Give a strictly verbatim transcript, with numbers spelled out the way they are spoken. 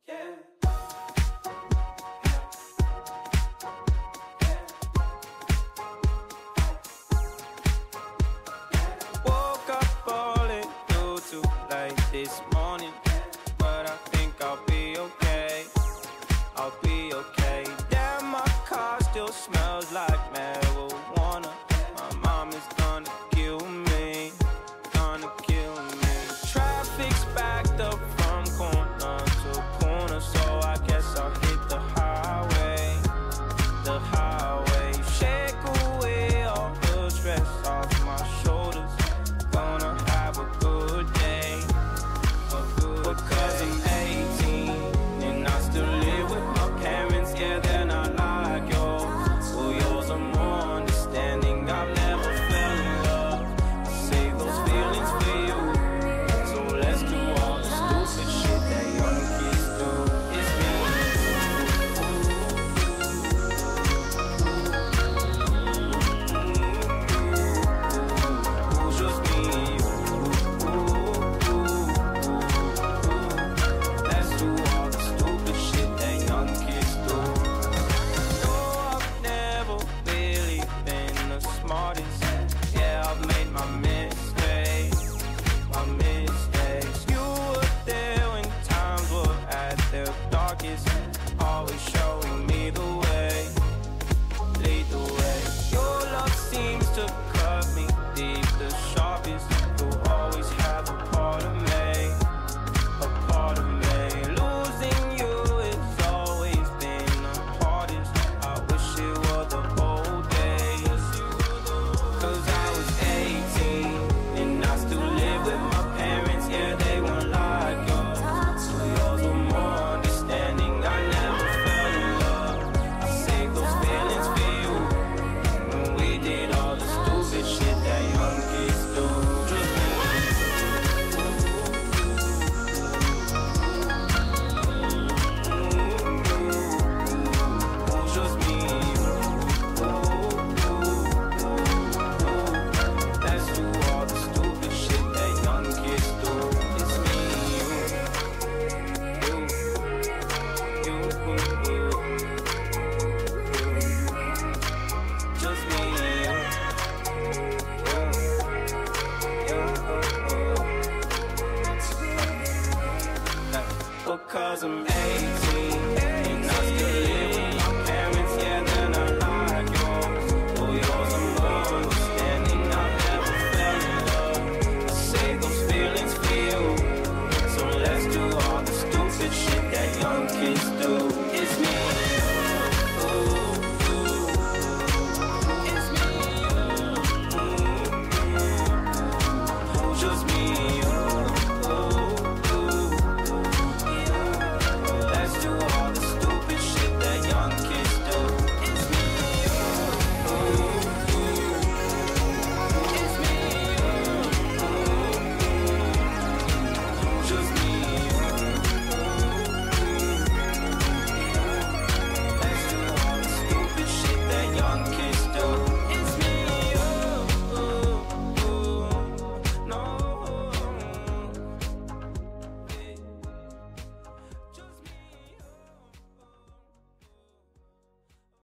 Woke up all it do too late this morning, but I think I'll be okay. I'll be okay. Damn, my car still smells like marijuana. My mom is gonna kill me, gonna kill me. Traffic's backed up from corner to corner, so I guess I'll hit the highway, the highway. Shake away all the stress off my shoulders. Gonna have a good day, a good because day. I'm eighteen and I still live with my parents. Yeah, they're not like yours. Well, yours are more understanding. I've never fell in love. I save those feelings for you. So let's do all the stupid shit that young kids do. It's me. Ooh, just me and you. Let's do all the stupid shit that young kids do. No, I've never really been the smartest. Yeah, I've made my mistakes, my mistakes. You were there when times were at their darkest, always showing me the way, lead the way. Your love seems to cut me deep, the sharpest. You'll always have a part of me, a part of me. Losing you has always been the hardest. I wish it were the old days, cause I was eighteen and I still live with my parents. Yeah, they weren't like yours, so yours were more understanding. I never fell in love. I saved those feelings for you when we did all the stupid shit that young kids do. Just me. Ooh, just me and you. Let's do all the stupid shit that young kids do. It's me and you. You, you, you. Just me and you. Because I'm eighteen and I still live with my parents. Yeah, they're not like yours. Oh, yours are more understanding. I never fell in love. I save those feelings for you. So let's do all the stupid shit that young kids do. It's me. Ooh, ooh. It's me. Ooh, ooh. Just me.